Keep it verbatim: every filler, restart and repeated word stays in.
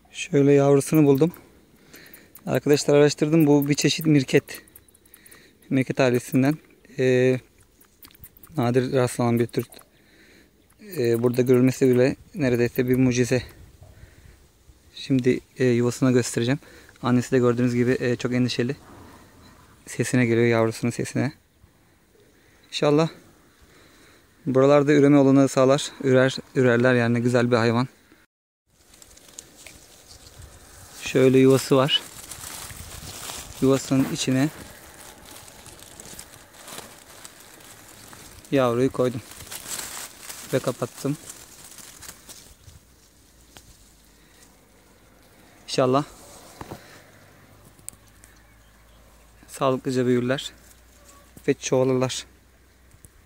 Şöyle yavrusunu buldum. Arkadaşlar araştırdım. Bu bir çeşit mirket. Mirket ailesinden. Ee, nadir rastlanan bir tür. Ee, burada görülmesi bile neredeyse bir mucize. Şimdi e, yuvasına göstereceğim. Annesi de gördüğünüz gibi e, çok endişeli. Sesine geliyor, yavrusunun sesine. İnşallah buralarda üreme olanağı sağlar. Ürer, ürerler yani, güzel bir hayvan. Şöyle yuvası var. Yuvasının içine yavruyu koydum ve kapattım. İnşallah sağlıklıca büyürler ve çoğalırlar.